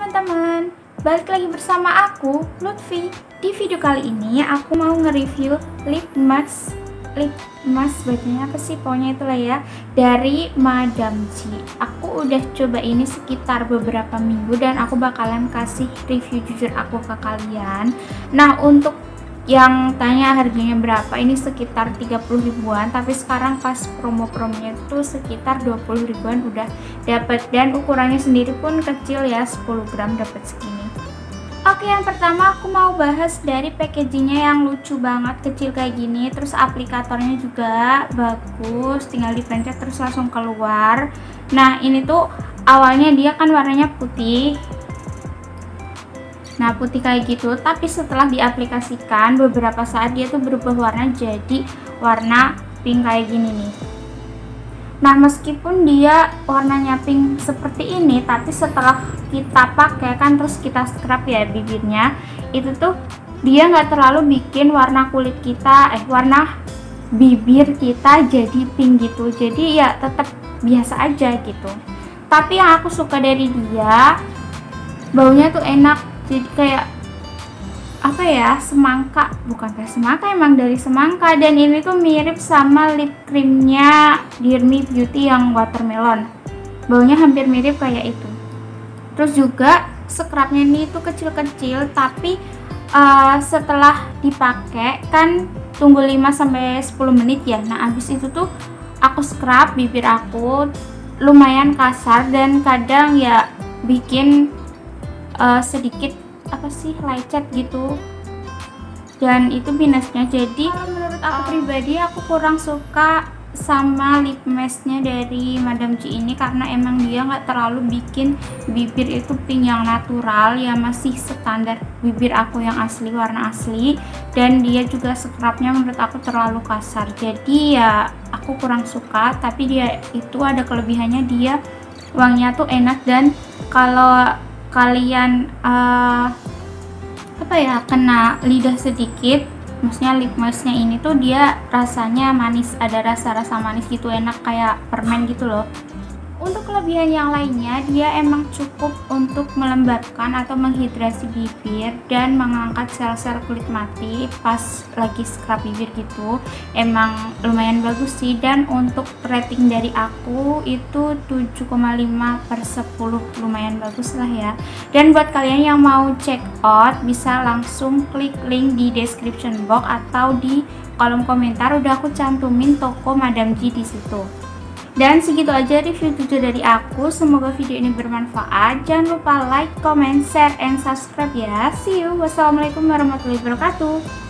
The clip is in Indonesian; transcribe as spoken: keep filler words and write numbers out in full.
teman-teman, balik lagi bersama aku, Lutfi. Di video kali ini aku mau nge-review lip mask Lip mask bacanya apa sih, pokoknya itulah ya, dari Madame C. Aku udah coba ini sekitar beberapa minggu dan aku bakalan kasih review jujur aku ke kalian. Nah, untuk yang tanya harganya berapa, ini sekitar tiga puluh ribuan, tapi sekarang pas promo-promonya itu sekitar dua puluh ribuan udah dapat, dan ukurannya sendiri pun kecil ya, sepuluh gram dapat segini. Oke, yang pertama aku mau bahas dari packagingnya yang lucu banget, kecil kayak gini, terus aplikatornya juga bagus, tinggal dipencet terus langsung keluar. Nah, ini tuh awalnya dia kan warnanya putih. Nah, putih kayak gitu, tapi setelah diaplikasikan beberapa saat dia tuh berubah warna jadi warna pink kayak gini nih. Nah, meskipun dia warnanya pink seperti ini, tapi setelah kita pakai kan terus kita scrub ya bibirnya, itu tuh dia nggak terlalu bikin warna kulit kita, eh warna bibir kita jadi pink gitu. Jadi ya tetap biasa aja gitu. Tapi yang aku suka dari dia, baunya tuh enak. Jadi kayak apa ya, semangka, bukan kayak semangka, emang dari semangka. Dan ini tuh mirip sama lip creamnya Dear Me Beauty yang watermelon, baunya hampir mirip kayak itu. Terus juga scrubnya ini tuh kecil-kecil, tapi uh, setelah dipakai kan tunggu lima sampai sepuluh menit ya. Nah, abis itu tuh aku scrub bibir aku, lumayan kasar dan kadang ya bikin uh, sedikit apa sih, lecet gitu, dan itu minusnya. Jadi kalau menurut aku pribadi, aku kurang suka sama lip masknya dari Madame C ini karena emang dia nggak terlalu bikin bibir itu pink yang natural ya, masih standar bibir aku yang asli, warna asli. Dan dia juga scrubnya menurut aku terlalu kasar, jadi ya aku kurang suka. Tapi dia itu ada kelebihannya, dia wanginya tuh enak, dan kalau kalian uh, apa ya, kena lidah sedikit, maksudnya lip masknya ini tuh dia rasanya manis, ada rasa-rasa manis gitu, enak kayak permen gitu loh. Untuk kelebihan yang lainnya, dia emang cukup untuk melembabkan atau menghidrasi bibir dan mengangkat sel-sel kulit mati pas lagi scrub bibir gitu. Emang lumayan bagus sih, dan untuk rating dari aku itu tujuh koma lima per sepuluh, lumayan bagus lah ya. Dan buat kalian yang mau check out, bisa langsung klik link di description box atau di kolom komentar, udah aku cantumin toko Madame C di situ. Dan segitu aja review jujur dari aku. Semoga video ini bermanfaat. Jangan lupa like, comment, share, and subscribe ya. See you. Wassalamualaikum warahmatullahi wabarakatuh.